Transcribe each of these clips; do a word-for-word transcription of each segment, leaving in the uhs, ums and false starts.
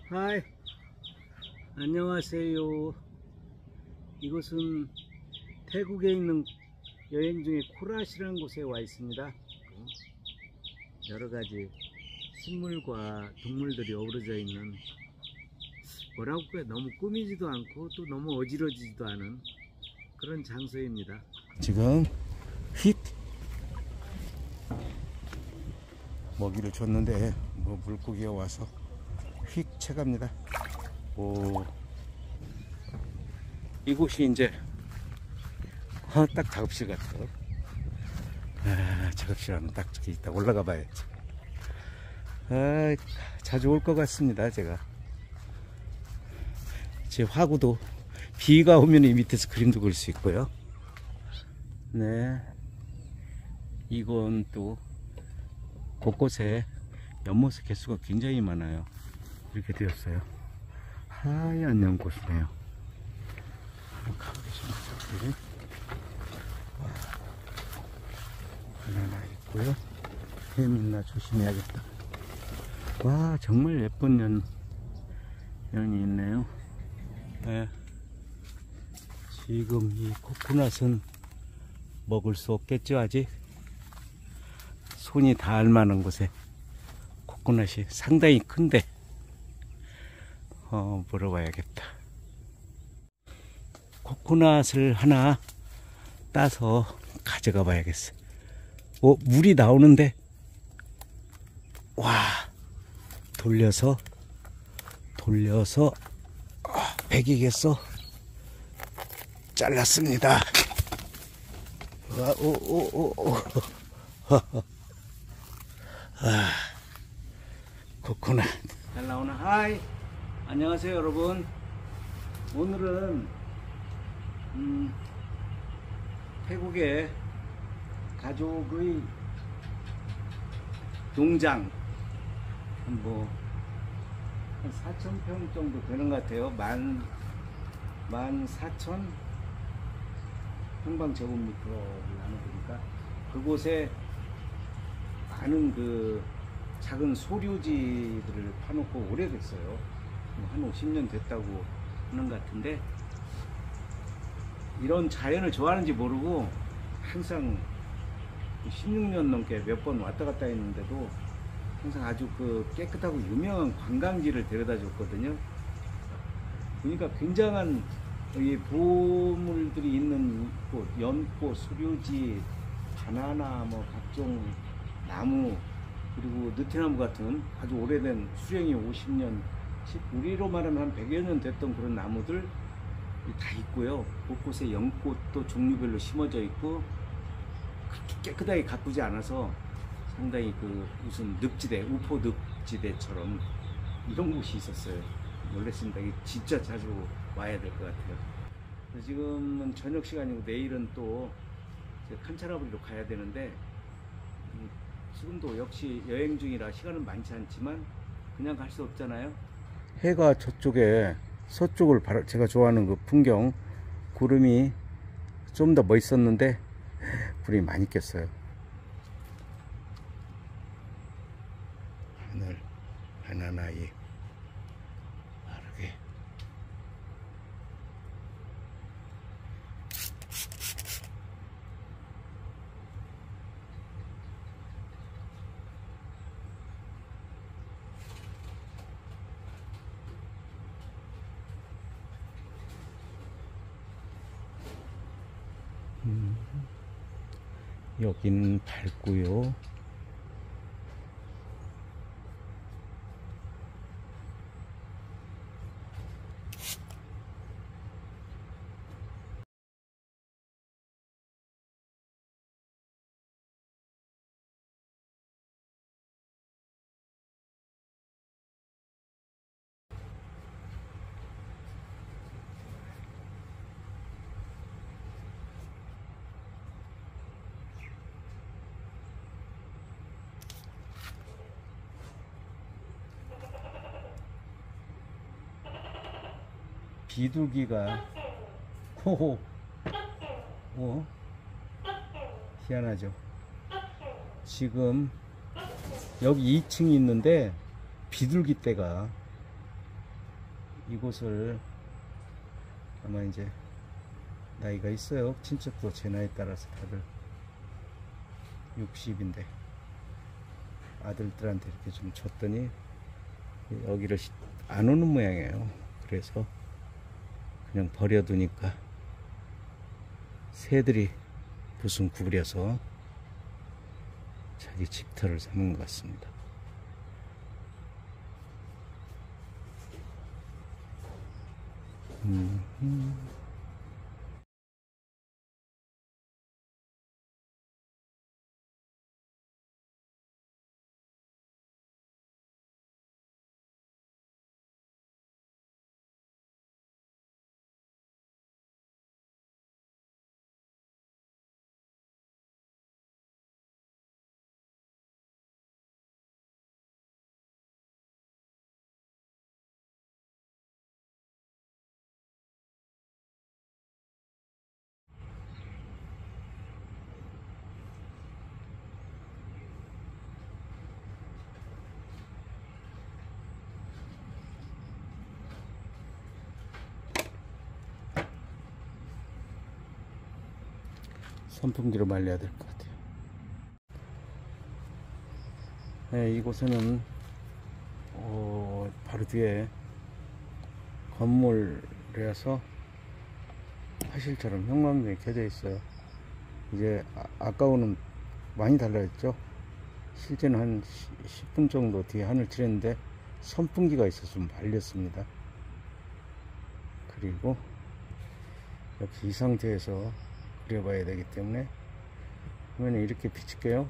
하이, 안녕하세요. 이곳은 태국에 있는 여행 중에 코랏이라는 곳에 와 있습니다. 여러가지 식물과 동물들이 어우러져 있는, 뭐라고 해야, 너무 꾸미지도 않고 또 너무 어지러지지도 않은 그런 장소입니다. 지금 휙 먹이를 줬는데 뭐 물고기가 와서 휙 채갑니다. 오, 이곳이 이제 어, 딱 작업실 같아요. 아, 작업실 하면 딱 저기 있다 올라가 봐야지. 아, 자주 올 것 같습니다. 제가 제 화구도 비가 오면 이 밑에서 그림도 그릴 수 있고요. 네, 이건 또 곳곳에 연못의 개수가 굉장히 많아요. 이렇게 되었어요. 하얀 연꽃이네요. 가보겠습니다. 하나 있고요. 뱀 있나 조심해야겠다. 와, 정말 예쁜 연, 연이 있네요. 네. 지금 이 코코넛은 먹을 수 없겠죠, 아직? 손이 닿을 만한 곳에 코코넛이 상당히 큰데, 어, 물어봐야겠다. 코코넛을 하나 따서 가져가 봐야겠어. 오, 물이 나오는데, 와, 돌려서, 돌려서, 아, 백이겠어? 잘랐습니다. 와, 오, 오, 오, 오. 아, 코코넛. 잘 나오나? 하이! 안녕하세요, 여러분. 오늘은, 음, 태국의 가족의 농장, 뭐, 한 사천 평 정도 되는 것 같아요. 만, 만 사천 평방제곱미터를 나눠보니까 그곳에 많은 그 작은 소류지들을 파놓고 오래됐어요. 한 오십 년 됐다고 하는 것 같은데, 이런 자연을 좋아하는지 모르고 항상 십육 년 넘게 몇 번 왔다 갔다 했는데도 항상 아주 그 깨끗하고 유명한 관광지를 데려다 줬거든요. 그러니까 굉장한 이 보물들이 있는 곳, 연꽃, 수류지, 바나나, 뭐 각종 나무, 그리고 느티나무 같은 아주 오래된 수령이 오십 년, 우리로 말하면 한 백여 년 됐던 그런 나무들 다 있고요. 곳곳에 연꽃도 종류별로 심어져 있고, 그렇게 깨끗하게 가꾸지 않아서 상당히 그 무슨 늪지대, 우포 늪지대처럼 이런 곳이 있었어요. 놀랬습니다. 이게 진짜 자주 와야 될 것 같아요. 지금은 저녁 시간이고 내일은 또 칸차라부리로 가야 되는데, 지금도 역시 여행 중이라 시간은 많지 않지만 그냥 갈 수 없잖아요. 해가 저쪽에 서쪽을 바라, 제가 좋아하는 그 풍경, 구름이 좀 더 멋있었는데 구름이 많이 꼈어요. 하늘, 바나나잎 빠르게. 음, 여기는 밝고요. 비둘기가 호호, 어? 희한하죠. 지금 여기 이 층이 있는데 비둘기 떼가 이곳을 아마 이제 나이가 있어요. 친척도 제 나이 따라서 다들 육십인데 아들들한테 이렇게 좀 줬더니 여기를 안 오는 모양이에요. 그래서 그냥 버려두니까 새들이 부순 구부려서 자기 집터를 삼은 것 같습니다. 음, 음. 선풍기로 말려야 될 것 같아요. 네, 이곳에는 어, 바로 뒤에 건물이라서 화실처럼 형광등이 켜져 있어요. 이제 아, 아까우는 많이 달라졌죠. 실제는 한 십 분 정도 뒤에 하늘 칠했는데 선풍기가 있어서 좀 말렸습니다. 그리고 역시 이 상태에서 그려봐야 되기 때문에 화면에 이렇게 비칠게요.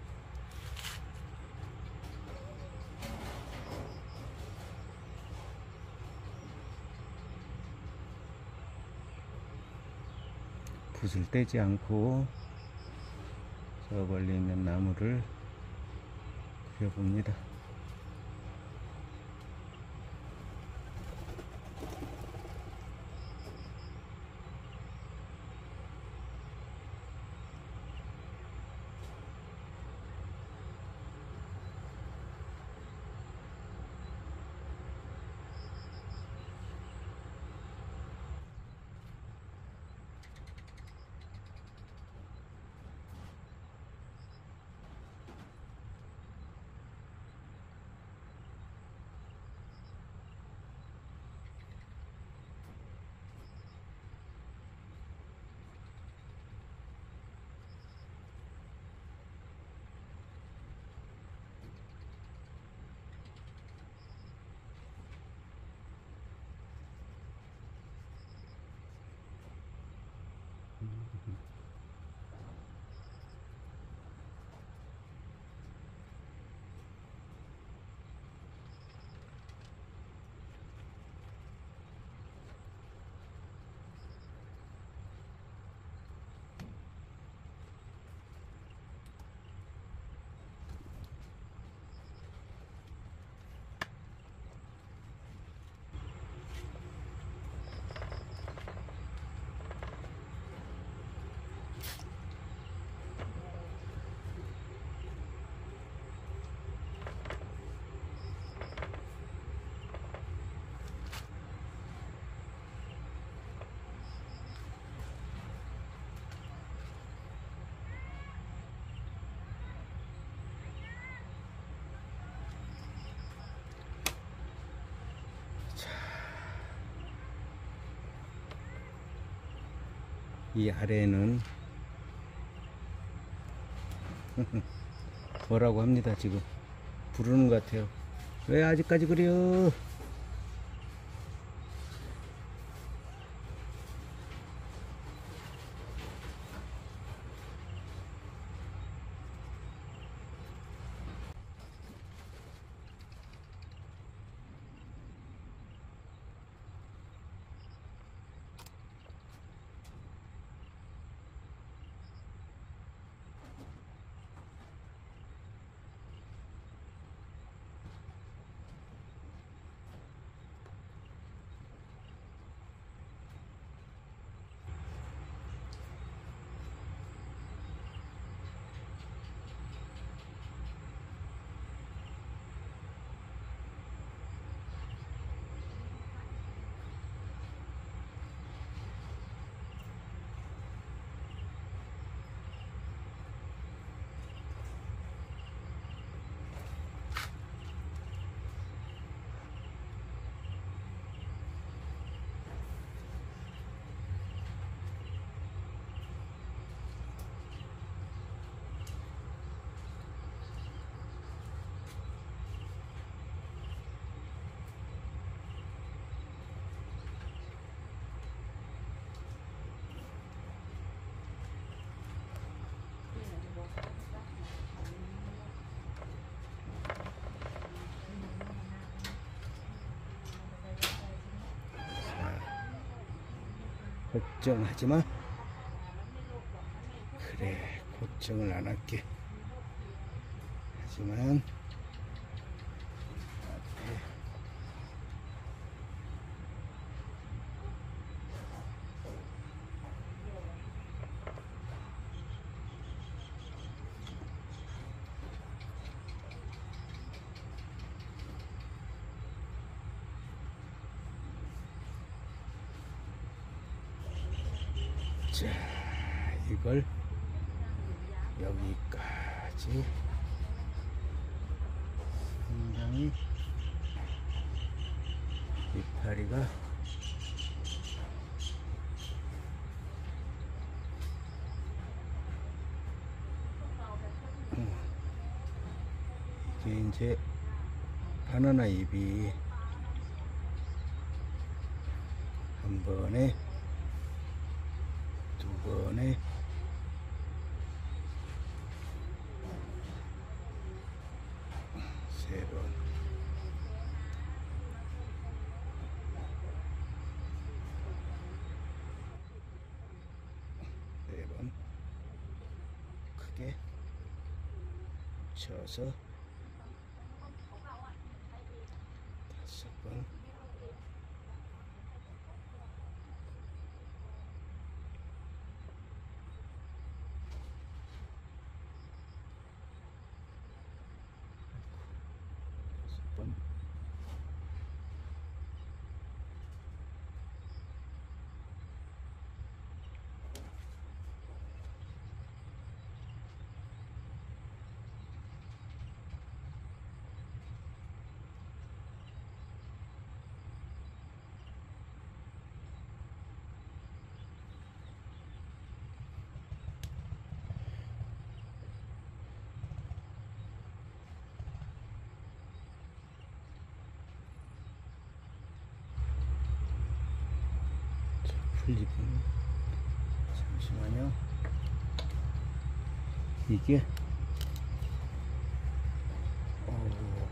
붓을 떼지 않고 저 멀리 있는 나무를 그려봅니다. 이 아래에는 뭐라고 합니다. 지금 부르는 것 같아요. 왜 아직까지 그래요? 걱정하지 마. 그래, 걱정을 안 할게. 하지만 자, 이걸 여기까지 상당히 이파리가 음, 이게 이제 바나나 잎이 한 번에 두 번에 세 번 네 번 크게 쳐서 다섯 번 번 풀리군. 잠시만요. 이게 어...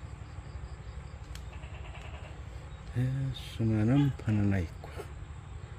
네, 수많은 바나나 있고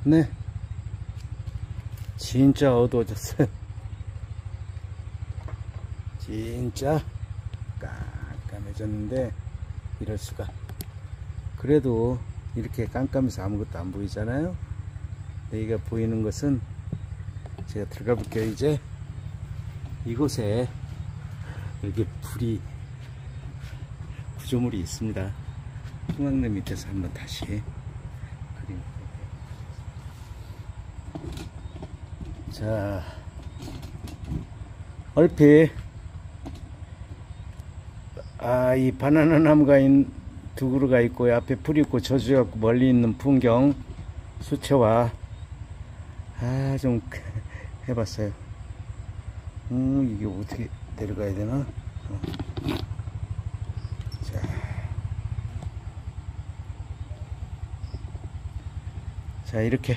네, 진짜 어두워졌어요. 진짜 깜깜해졌는데 이럴 수가. 그래도 이렇게 깜깜해서 아무것도 안 보이잖아요. 여기가 보이는 것은 제가 들어가 볼게요. 이제 이곳에 여기 불이 구조물이 있습니다. 풍악내 밑에서 한번 다시 그림. 자, 얼핏 아, 이 바나나 나무가 있, 두 그루가 있고 앞에 풀이 있고 저수가 멀리 있는 풍경 수채화 아, 좀 해봤어요. 음, 이게 어떻게 내려가야 되나? 어. 자, 자 이렇게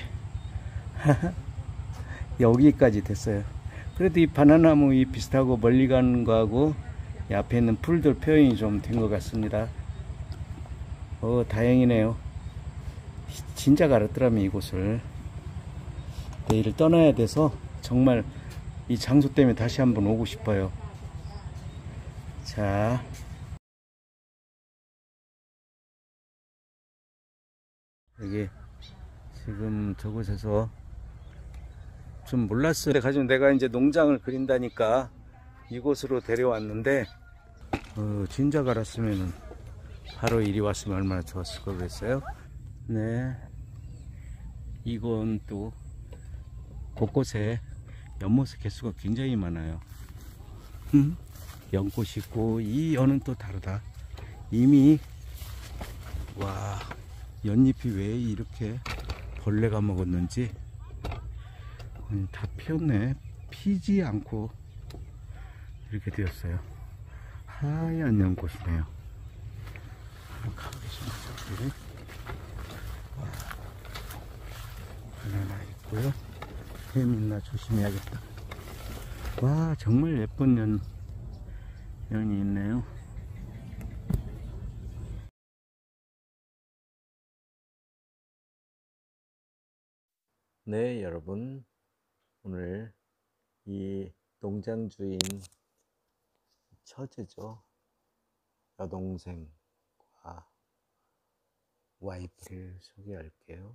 여기까지 됐어요. 그래도 이 바나나무 이 비슷하고 멀리 가는 거하고 이 앞에 있는 풀들 표현이 좀 된 것 같습니다. 어, 다행이네요. 진작 알았더라면 이곳을 내일 떠나야 돼서 정말 이 장소 때문에 다시 한번 오고 싶어요. 자, 여기 지금 저곳에서 좀 몰랐어요. 가지고 내가 이제 농장을 그린다니까 이곳으로 데려왔는데 어, 진작 알았으면은 바로 이리 왔으면 얼마나 좋았을 걸 그랬어요. 네, 이건 또 곳곳에 연못의 개수가 굉장히 많아요. 음? 연꽃이 있고 이 연은 또 다르다. 이미 와, 연잎이 왜 이렇게 벌레가 먹었는지 음, 다 피었네. 피지 않고 이렇게 되었어요. 하얀 연꽃이네요. 가보겠습니다. 와, 바나나 있고요. 뱀 있나 조심해야겠다. 와, 정말 예쁜 연, 연이 있네요. 네, 여러분, 오늘 이 농장 주인 처제죠. 여동생과 와이프를 소개할게요.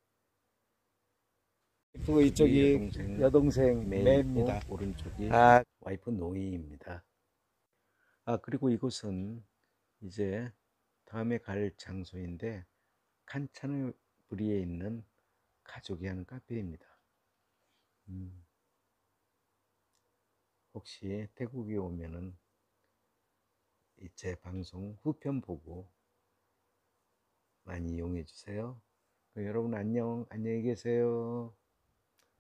또 이쪽이 여동생, 여동생 매입니다. 오른쪽이 아, 와이프 노이입니다. 아, 그리고 이곳은 이제 다음에 갈 장소인데 칸차누브리에 있는 가족이 하는 카페입니다. 음, 혹시 태국에 오면은 제 방송 후편 보고 많이 이용해 주세요. 여러분 안녕, 안녕히 계세요.